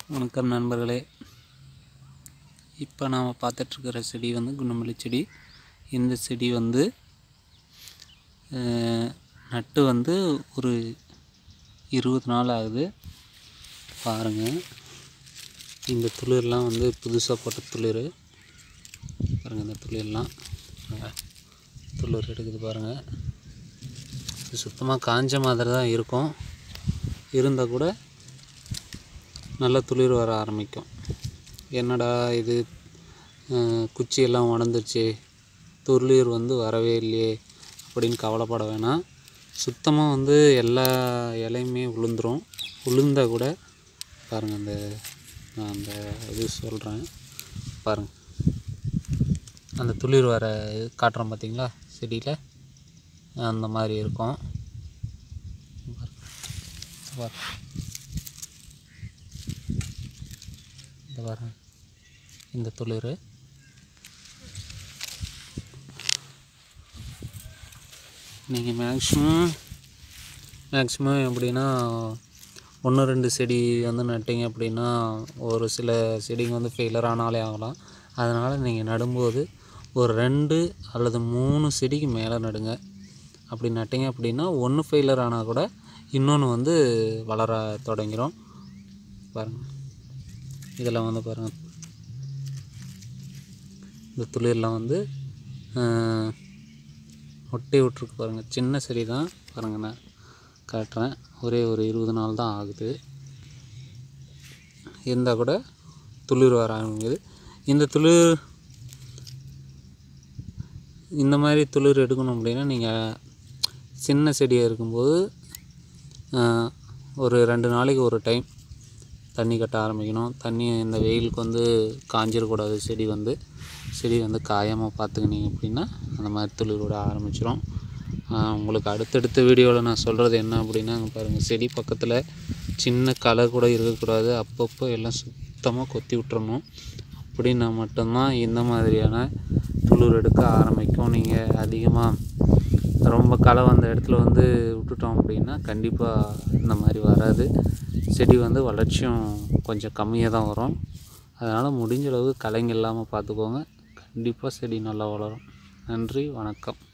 வணக்கம் நண்பர்களே. இப்போ நாம் பார்த்துட்ருக்கிற செடி வந்து குண்டுமல்லி செடி. இந்த செடி வந்து நட்டு வந்து ஒரு 20 நாள் ஆகுது. பாருங்கள், இந்த துளிர்லாம் வந்து புதுசாக போட்ட துளிர். பாருங்கள், இந்த துளிர்லாம் துளிர் எடுக்குது பாருங்கள். இது சுத்தமாக காஞ்ச மாதிரி தான் இருக்கும், இருந்தால் கூட நல்ல துளிர் வர ஆரம்பிக்கும். என்னடா இது குச்சியெல்லாம் உடந்துருச்சு, துளிர் வந்து வரவே இல்லையே அப்படின்னு கவலைப்பட வேணாம். சுத்தமாக வந்து எல்லா இலையுமே விழுந்துடும். விழுந்தால் கூட பாருங்கள், நான் அந்த இது சொல்கிறேன் பாருங்கள், அந்த துளிர் வர காட்டுறோம் பார்த்தீங்களா செடியில், அந்த மாதிரி இருக்கும். இந்த பாருங்க, இந்த துளிர் நீங்கள் மேக்ஸிமம் எப்படின்னா 1-2 செடி வந்து நட்டிங்க அப்படின்னா ஒரு சில செடிங்க வந்து ஃபெயிலர் ஆனாலே ஆகலாம். அதனால் நீங்கள் நடும்போது ஒரு 2 அல்லது 3 செடிக்கு மேலே நடுங்க. அப்படி நட்டிங்க அப்படின்னா ஒன்று ஃபெயிலர் ஆனால் கூட இன்னொன்று வந்து வளர தொடங்கிடும். பாருங்கள், இதெல்லாம் வந்து பாருங்கள், இந்த துளிர்லாம் வந்து ஒட்டி விட்ருக்கு பாருங்கள். சின்ன செடி தான் பாருங்கள், நான் காட்டுறேன். ஒரே ஒரு 20 நாள் தான் ஆகுது. இருந்தால் கூட துளிர் வர ஆரம்பிக்குது. இந்த மாதிரி துளிர் எடுக்கணும் அப்படின்னா நீங்கள் சின்ன செடியாக இருக்கும்போது ஒரு 2 நாளைக்கு ஒரு டைம் தண்ணி கட்ட ஆரம்பிக்கணும். தண்ணி இந்த வெயிலுக்கு வந்து காஞ்சிடக்கூடாது. செடி வந்து காயாமல் பார்த்துக்கினீங்க அப்படின்னா அந்த மாதிரி துளிர் விட ஆரம்பிச்சிடும். உங்களுக்கு அடுத்தடுத்த வீடியோவில் நான் சொல்கிறது என்ன அப்படின்னா, பாருங்கள், செடி பக்கத்தில் சின்ன களை கூட இருக்கக்கூடாது. அப்பப்போ எல்லாம் சுத்தமாக கொத்தி விட்டுறணும். அப்படின்னா மட்டும்தான் இந்த மாதிரியான துளிர் எடுக்க ஆரம்பிக்கும். நீங்கள் அதிகமாக ரொம்ப களை வந்த இடத்துல வந்து விட்டுட்டோம் அப்படின்னா கண்டிப்பாக இந்த மாதிரி வராது. செடி வந்து வளர்ச்சியும் கொஞ்சம் கம்மியாக தான் வரும். அதனால் முடிஞ்ச அளவு களைங்க இல்லாமல் பார்த்துக்கோங்க. கண்டிப்பாக செடி நல்லா வளரும். நன்றி, வணக்கம்.